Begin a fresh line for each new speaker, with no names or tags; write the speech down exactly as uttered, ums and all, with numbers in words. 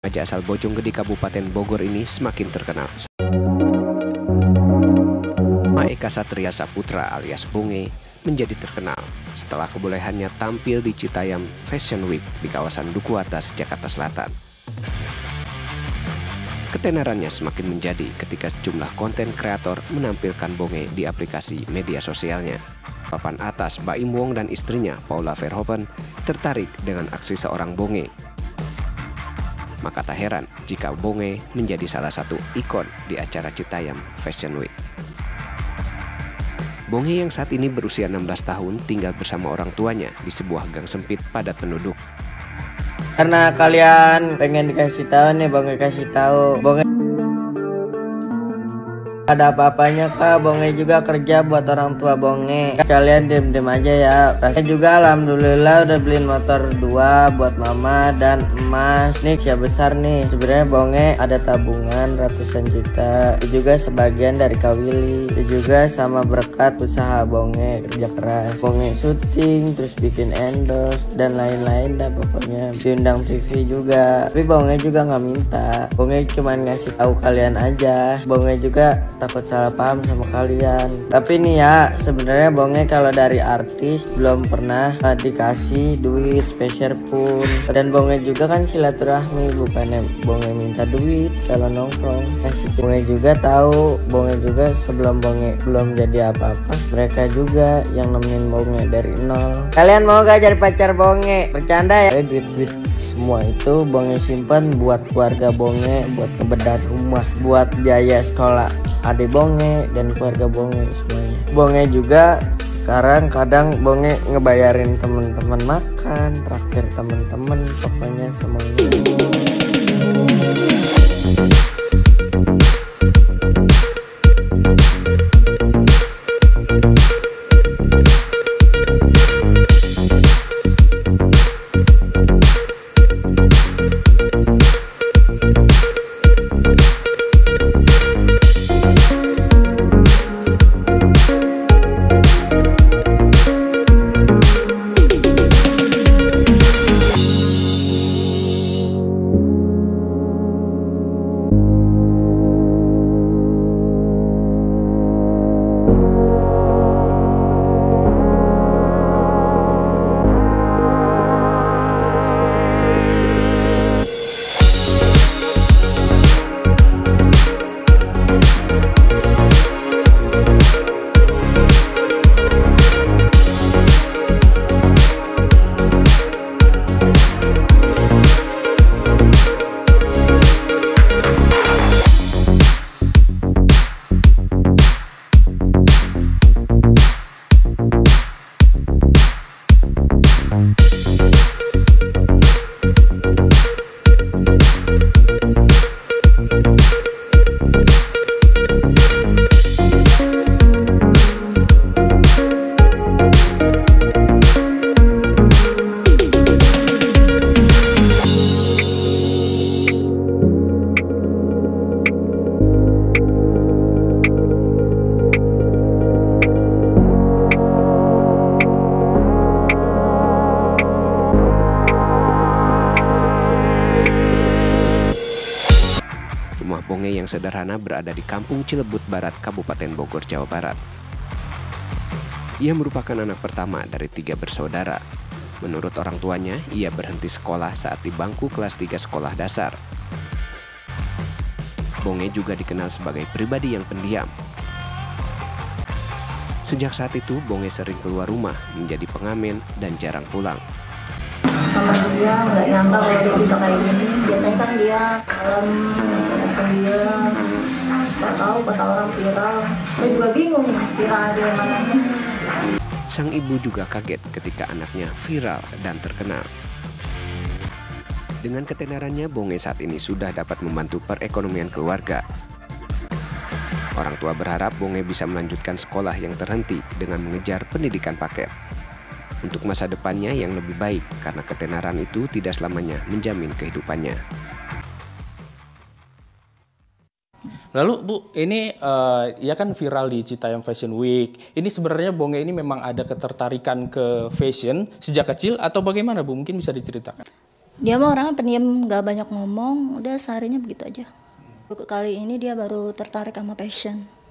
Remaja asal Bojonggede Kabupaten Bogor ini semakin terkenal. Eka Satria Saputra alias Bonge menjadi terkenal setelah kebolehannya tampil di Citayam Fashion Week di kawasan Duku Atas, Jakarta Selatan. Ketenarannya semakin menjadi ketika sejumlah konten kreator menampilkan Bonge di aplikasi media sosialnya. Papan atas Baim Wong dan istrinya Paula Verhoeven tertarik dengan aksi seorang Bonge. Maka tak heran jika Bonge menjadi salah satu ikon di acara Citayam Fashion Week. Bonge yang saat ini berusia enam belas tahun tinggal bersama orang tuanya di sebuah gang sempit padat penduduk.
Karena kalian pengen dikasih tahu nih, Bonge kasih tahu. Bonge ada apa-apanya kak, Bonge juga kerja buat orang tua Bonge. Kalian diem-diem aja ya. Saya juga alhamdulillah udah beliin motor dua buat mama dan emas. Nih siap besar nih. Sebenarnya Bonge ada tabungan ratusan juta. Itu juga sebagian dari Kak Willy. Itu juga sama berkat usaha Bonge kerja keras. Bonge syuting, terus bikin endorse dan lain-lain dah pokoknya. Diundang T V juga. Tapi Bonge juga nggak minta. Bonge cuma ngasih tahu kalian aja. Bonge juga takut salah paham sama kalian. Tapi nih ya, sebenarnya Bonge kalau dari artis belum pernah uh, dikasih duit spesial pun. Dan Bonge juga kan silaturahmi, bukannya Bonge minta duit kalau nongkrong. Kasih Bonge juga tahu, Bonge juga sebelum Bonge belum jadi apa-apa, mereka juga yang nemenin Bonge dari nol. Kalian mau gak jadi pacar Bonge? Bercanda ya. Duit-duit semua itu Bonge simpan buat keluarga Bonge, buat ngebedah rumah, buat biaya sekolah adik Bonge dan keluarga Bonge semuanya. Bonge juga sekarang kadang Bonge ngebayarin temen-temen makan, traktir temen-temen, pokoknya semuanya.
Rumah Bonge yang sederhana berada di Kampung Cilebut Barat, Kabupaten Bogor, Jawa Barat. Ia merupakan anak pertama dari tiga bersaudara. Menurut orang tuanya, ia berhenti sekolah saat di bangku kelas tiga sekolah dasar. Bonge juga dikenal sebagai pribadi yang pendiam. Sejak saat itu, Bonge sering keluar rumah, menjadi pengamen dan jarang pulang.
Sama dia nggak nyangka kalau dia bisa kayak gini. Biasanya kan dia kalem, pendiam, nggak tahu kata orang viral. Saya juga bingung viral dia mana.
Sang ibu juga kaget ketika anaknya viral dan terkenal. Dengan ketenarannya, Bonge saat ini sudah dapat membantu perekonomian keluarga. Orang tua berharap Bonge bisa melanjutkan sekolah yang terhenti dengan mengejar pendidikan paket. Untuk masa depannya yang lebih baik, karena ketenaran itu tidak selamanya menjamin kehidupannya.
Lalu Bu, ini uh, ya kan viral di Citayam Fashion Week. Ini sebenarnya Bonge ini memang ada ketertarikan ke fashion sejak kecil atau bagaimana Bu? Mungkin bisa diceritakan.
Dia mah orangnya pendiam, gak banyak ngomong, udah seharinya begitu aja. Kali ini dia baru tertarik sama fashion.